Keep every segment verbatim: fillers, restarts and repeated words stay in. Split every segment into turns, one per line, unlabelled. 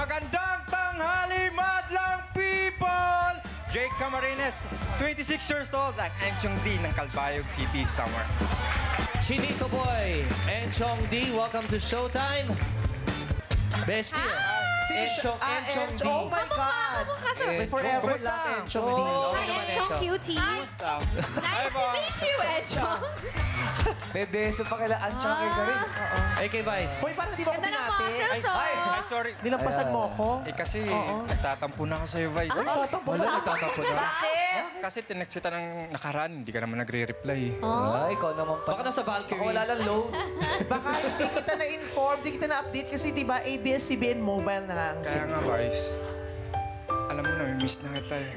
Magandang tanghali, madlang people! Jake Camarines, twenty-six years old, at Enchong D ng Calbayog City, Samar.
Chinito Boy, Enchong D, welcome to Showtime. Bestie. Enchong,
Ah,
Enchong D.
Oh my God!
Eh,
Forever
kumusta?
lang, Enchong D.
Oh,
Hi, Enchong Cutie. Nice to meet you, Enchong.
May beso pa kila Anchong ka rin.
A K Vice.
Hoy, parang di ba ako
Ganda ng
pinati?
muscles, oh.
Ay, sorry.
Nilampasan mo ako?
Eh kasi, nagtatampo na ako sa'yo, Vice.
Ay, tatampo na.
nagtatampo na.
Bakit?
Kasi tinext kita ng nakaraan, hindi ka naman nagre-reply.
Ay, ikaw naman pa.
Baka nasa
Baka
Valkyrie.
wala lang load.
Baka hindi kita na-inform, hindi kita na-update kasi di ba A B S C B N Mobile na nga ang
Kaya nga, Vice, alam mo na, may miss na kita eh.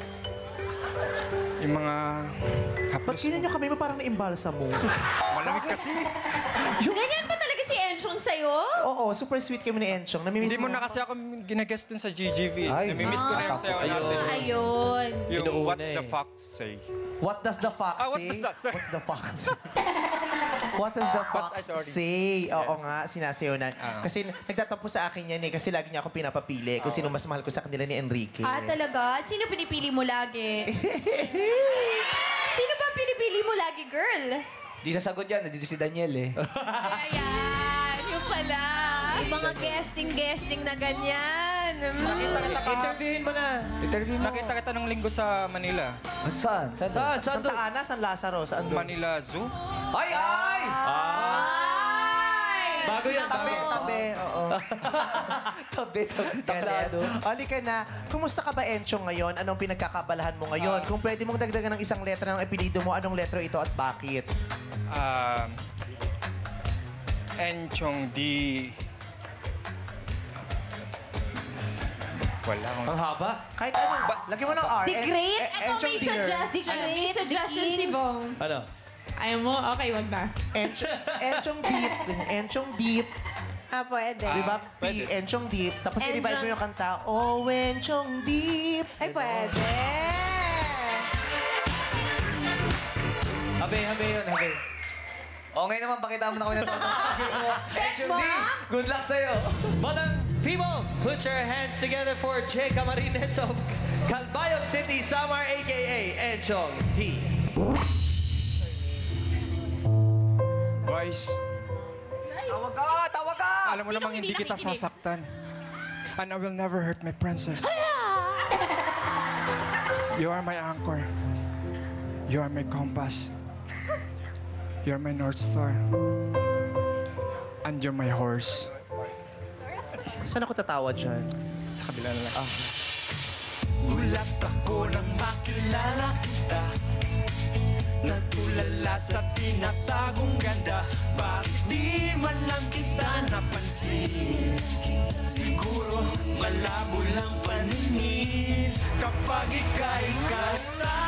Yung mga
Ba't
haplos
ganyan
mo.
niya kami ba parang naimbalsa mo?
Malamig kasi.
Ganyan pa talaga si Enchong sa'yo?
Oo, super sweet kami ni Enchong. Namimiss
Hindi mo na kasi ako ginagest dun sa G G V.
Ay.
Namimiss ko na yung sayo natin.
Ayun.
Yung
Inuuna
What's the
eh.
Fox Say.
What does the fox
Ah, what
say?
does that say?
What's the fox say? What does the fox
Basta- sorry.
say? Oo
Yes.
nga, sinasayaw na.
Ah.
Kasi nagtatampo sa akin yan eh, kasi lagi niya ako pinapapili kung sino mas mahal ko sa kanila ni Enrique.
Ah, talaga? Sino pinipili mo lagi? Sino ba pinipili mo lagi, girl?
Di sasagot yan. Nandito si Daniel eh.
Ayan, yung pala. Yung mga guesting-guesting na ganyan. Mm.
Nakita kita ka.
Interviewin mo na.
Interview mo.
Nakita kita ng linggo sa Manila.
Ah, Saan? Saan?
Saan? Saan
Santa
doon?
Ana, San Lazaro, saan doon?
Manila Zoo.
Ay! Ay!
Ay!
Bago yan,
Tabi,
bago.
tabi. Oo.
Tabi, tabi.
Galit.
Tablado.
Halika na. Kumusta ka ba, Enchong, ngayon? Anong pinagkakabalahan mo ngayon? Kung pwede mong dagdagan ng isang letra ng apelido mo, anong letra ito at bakit?
Um, Enchong D. Wala akong...
Ang haba.
Kahit ano. Lagyan mo ng R.
The
En-
Great?
En-
Ito,
Enchong
may
Dinner.
suggestion. May suggestion si Bong.
Ano?
Ayaw mo? Okay, wag na.
Enchong, Enchong Deep. Enchong Deep.
Ah, pwede.
Di ba? P,
pwede.
Enchong Deep. Tapos
Enchong-
i-revive mo yung kanta, Oh, Enchong Deep.
Ay, pwede.
Habe, habe yun, habe.
O, ngayon naman, pakita mo na kami na ito. Enchong D,
Mo?
good luck sa'yo.
Madang people, put your hands together for Jake Camarines of Calbayog City, Samar, A K A Enchong D.
Vice,
Tawag ka! Tawag ka!
alam mo
Sinong
namang
hindi
hindi kita
nakikinig?
sasaktan. And I will never hurt my princess. You are my anchor. You are my compass. You're my North Star. And you're my horse.
Saan ako tatawa dyan?
Sa kabila na lang. Ah.
Gulat ako nang makilala kita. Nagtulala sa tinatagong ganda. Bakit di man lang kita napansin? Siguro malabo lang paningin kapag ika'y kasama.